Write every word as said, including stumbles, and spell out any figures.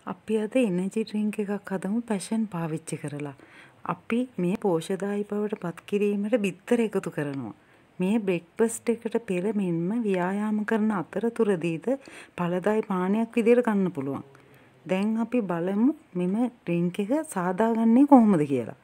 අපි අද energy drink එකක් හදමු පැෂන් පාවිච්චි කරලා. අපි මේ පෝෂදායී බවට පත් කිරීමට බිත්තර එකතු කරනවා. මේ බ්‍රෙක්ෆාස්ට් එකට පෙර මෙන්ම ව්‍යායාම කරන අතරතුරදීද ඵලදායී පානයක් විදිහට ගන්න පුළුවන්. දැන් අපි බලමු මෙම ඩ්‍රින්ක් එක සාදාගන්නේ කොහොමද කියලා.